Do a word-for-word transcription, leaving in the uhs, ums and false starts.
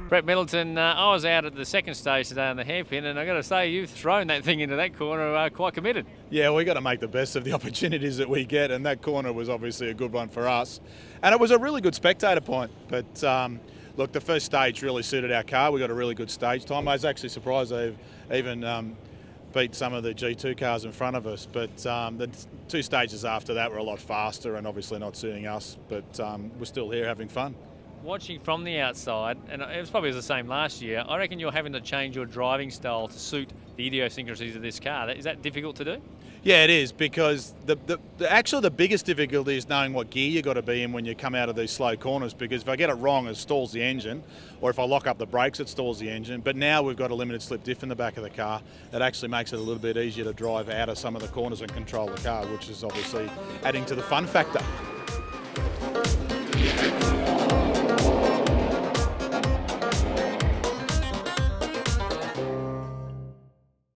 Brett Middleton, uh, I was out at the second stage today on the hairpin, and I've got to say, you've thrown that thing into that corner uh, quite committed. Yeah, we got to make the best of the opportunities that we get, and that corner was obviously a good one for us. And it was a really good spectator point. But um, look, the first stage really suited our car. We got a really good stage time. I was actually surprised they've even um, beat some of the G two cars in front of us. But um, the two stages after that were a lot faster and obviously not suiting us. But um, we're still here having fun. Watching from the outside, and it was probably the same last year, I reckon you're having to change your driving style to suit the idiosyncrasies of this car. Is that difficult to do? Yeah, it is, because the, the, the actually the biggest difficulty is knowing what gear you've got to be in when you come out of these slow corners, because if I get it wrong, it stalls the engine, or if I lock up the brakes, it stalls the engine. But now we've got a limited slip diff in the back of the car. That actually makes it a little bit easier to drive out of some of the corners and control the car, which is obviously adding to the fun factor.